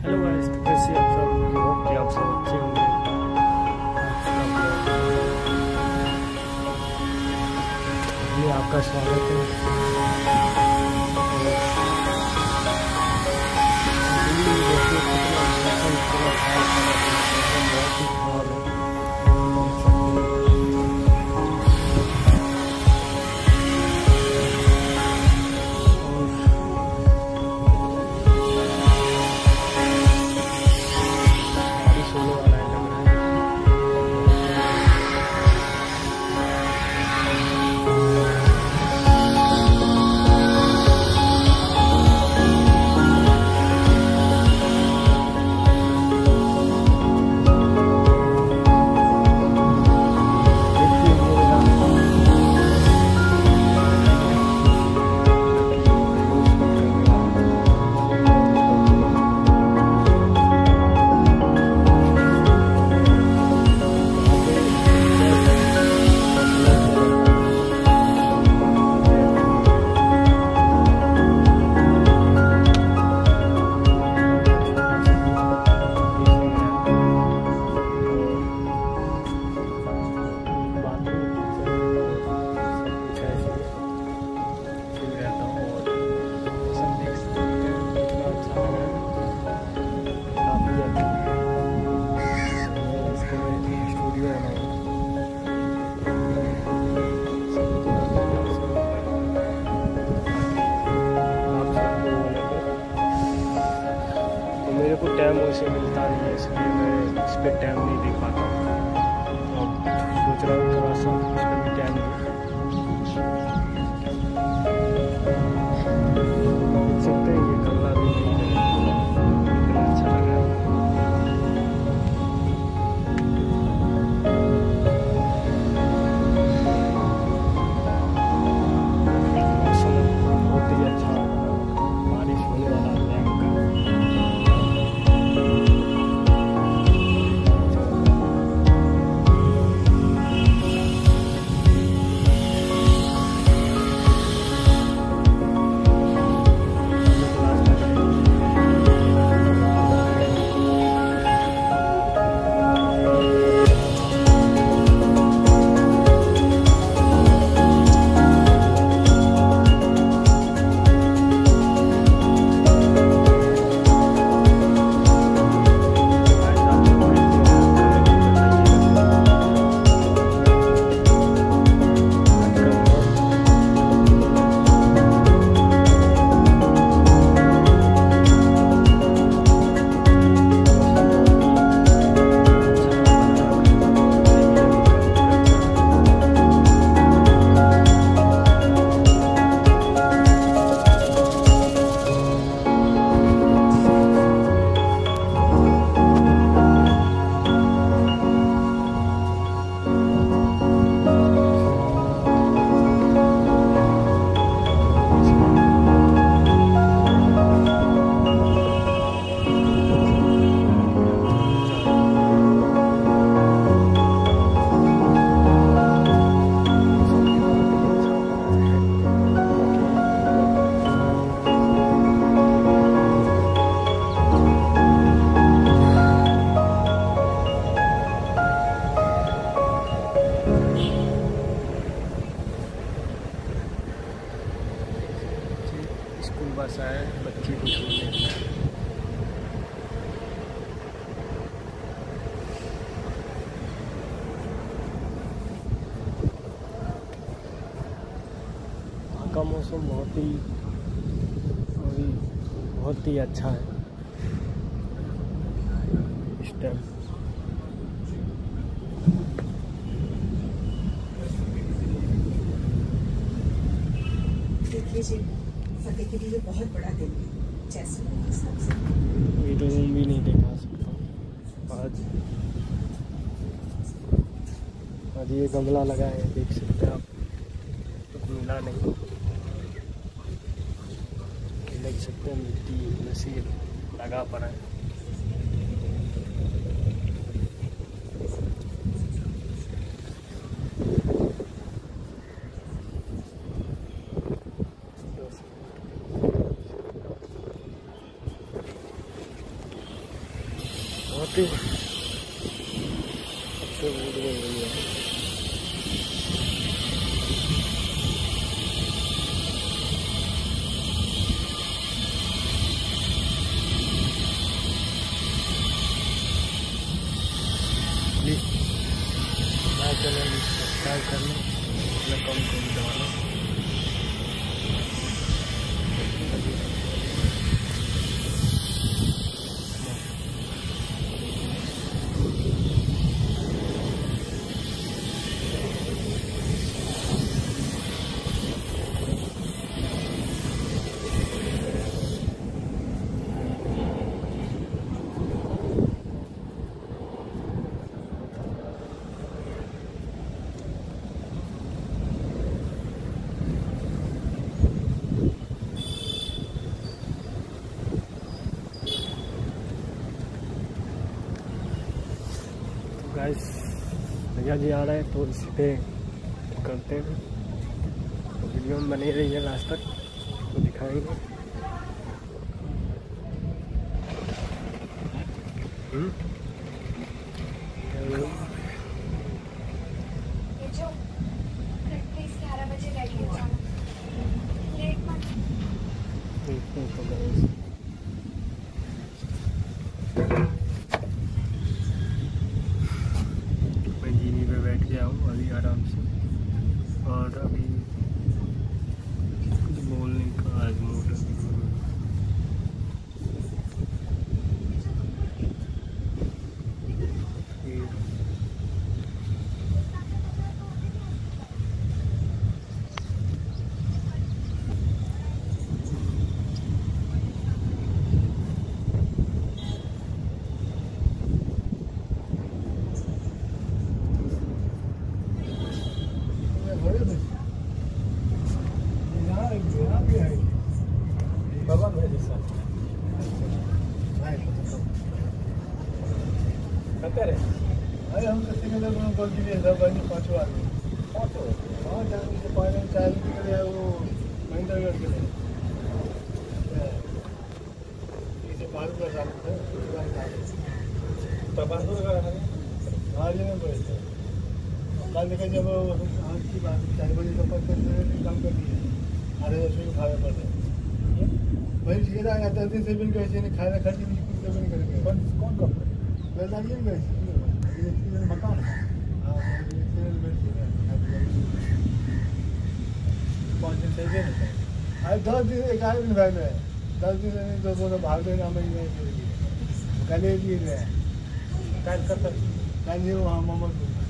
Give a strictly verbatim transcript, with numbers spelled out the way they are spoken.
Hello guys, तो कैसे आप सब? होप कि आप सब अच्छे होंगे। ये आपका स्वागत है। मेरे को टाइम वैसे मिलता नहीं है, इसलिए मैं इस पर टाइम नहीं दे पाता हूँ। अब सोच रहा हूँ थोड़ा सा इस पर भी टाइम दूँ। देख सकते हैं ये गमला भी नहीं है, इतना अच्छा लग रहा है। मौसम बहुत ही अच्छा, बारिश होने वाला है। स्कूल बस आए बच्चे को छोड़ने। वहाँ का मौसम बहुत ही अभी बहुत ही अच्छा है इस टाइम। देखिए जी, फतेह के लिए बहुत बड़ा दिन है, जैसे ये रूम भी नहीं दिखा सकता आज। आज ये गमला लगा है, देख सकते हैं आप, तो मिला नहीं, देख सकते हैं मिट्टी में से लगा पड़ा है। काफी अच्छे मूड में हुई है। प्लीज लाइक करना, सब्सक्राइब करना, अपना कम कम दबाना। गाइस भैया जी आ रहे हैं तो इसी पे करते हैं, तो वीडियो में बने रही है लास्ट तक, तो दिखाएंगे। मैं जीनी पे बैठ गया हूँ अभी आराम से, और अभी कुछ बोलने का आज मूड है। अरे हम तो सिंगल कॉल कीजिए पाँचों आदमी पाँचों हाँ जाने से पहले चाय के लिए वो महेंद्रगढ़ के लिए इसे बालू का चालू है तो बालू का हाँ जी मैं बोलते कल देखा जब आज की बात चार बजे तो पर काम कर दिए आधे दस को खावे पड़ते वही सीधे आ जाता है से बिन कैसे नहीं खाना खर्च नहीं कुछ नहीं करेंगे कौन कौन कम करे वैसा नहीं कैसे मकान पाँच दिन सही है ना आज दस दिन ग्यारह दिन भाई में दस दिन नहीं तो बोलो भाग देना मैं कल ही गए कल कल कल नहीं वहाँ मोहम्मद